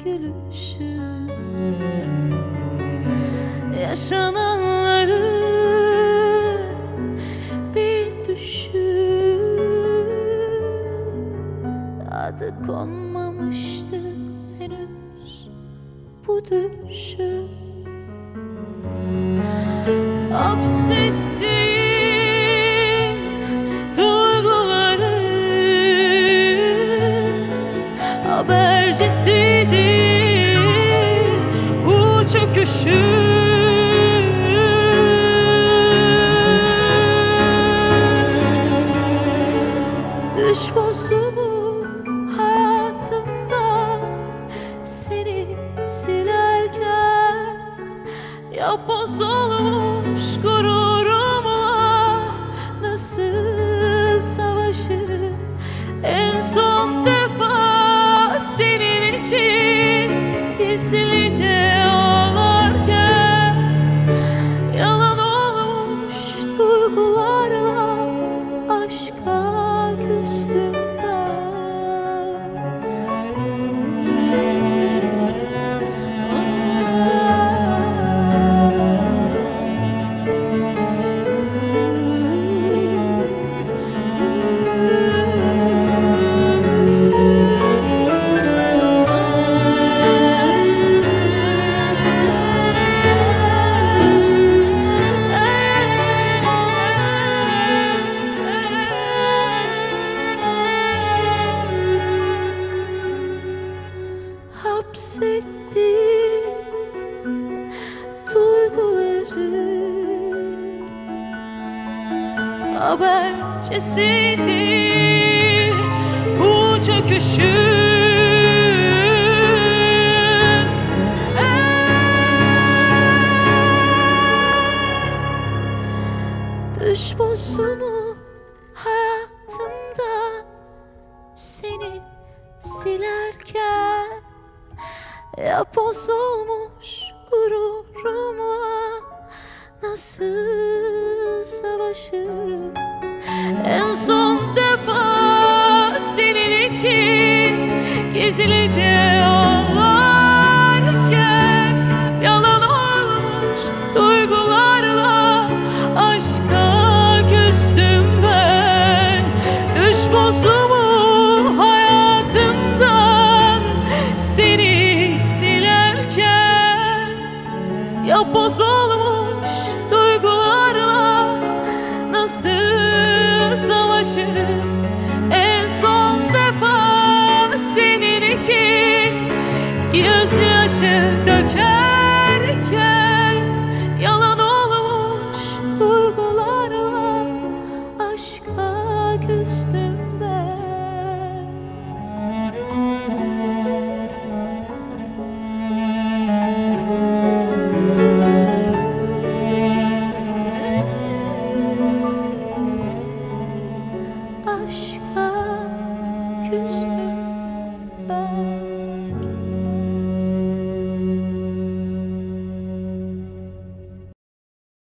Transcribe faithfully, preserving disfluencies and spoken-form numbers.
gülüşün, yaşananları bir düşün. Adı konmamıştı henüz bu düşün. Hapsettiğin duyguları habercisiydi bu çöküşün. Düş bozumu hayatımda seni silerken, yapboz olmuş gururumla nasıl savaşırım en son defa senin için gizlice ağlarken. Yalan olmuş duygularla aşka küstüm ben. Hapsettiğim duyguları habercisiydi bu çöküşün. Düş bozumu hayatımda seni silerken, yapboz olmuş gururumla nasıl savaşırım en son defa senin için gizlice ağlarken. Yalan olmuş duygularla aşka küstüm ben. Düş bozumu hayatımdan seni silerken, yapboz olmuş duygularla nasıl savaşırım en son defa senin için gözyaşı dökerken. Yalan olmuş duygularla aşka küstüm ben. Aşka küstüm.